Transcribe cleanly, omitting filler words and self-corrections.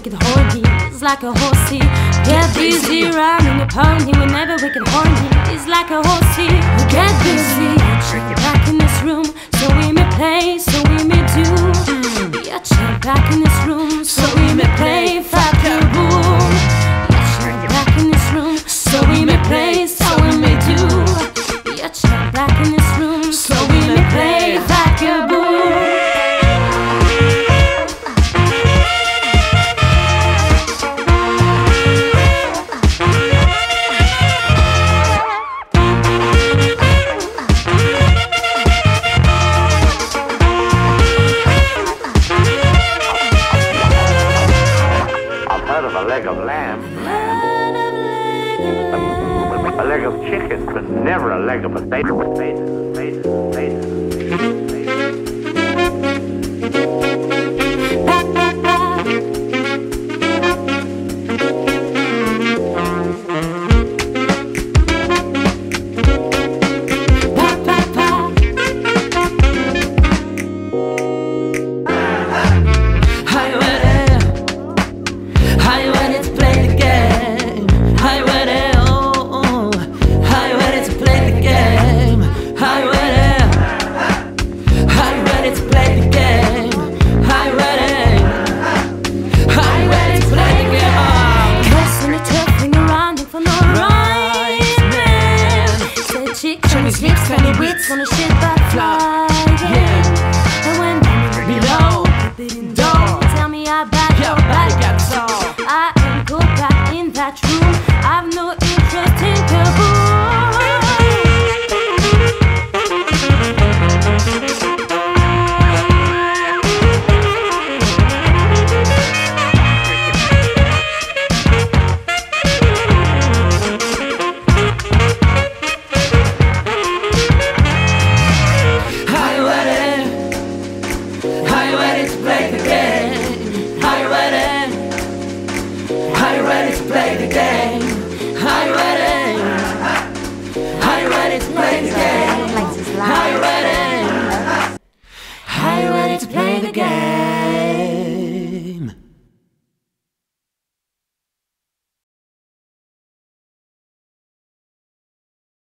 get horny. It's like a horsey. Get busy running a pony whenever we get horny. It's like a horsey. We get busy. Chill back in this room, so we may play, so we may do. Yeah, chill back in this room, so we may play, fuck your boom. Yeah, chill back in this room, so we may play, so we may do. Yeah, chill back in this room, so we may play, fuck your boom. A leg of lamb, a leg of chicken, but never a leg of potato. Slips and the wits on a shit that fly, yeah. And when you below, don't tell me I back your back. I ain't go back in that room. I've no interest in kaboom. Play the game. Are you ready? Are you ready to play the game? Are you ready? Are you ready to play the game?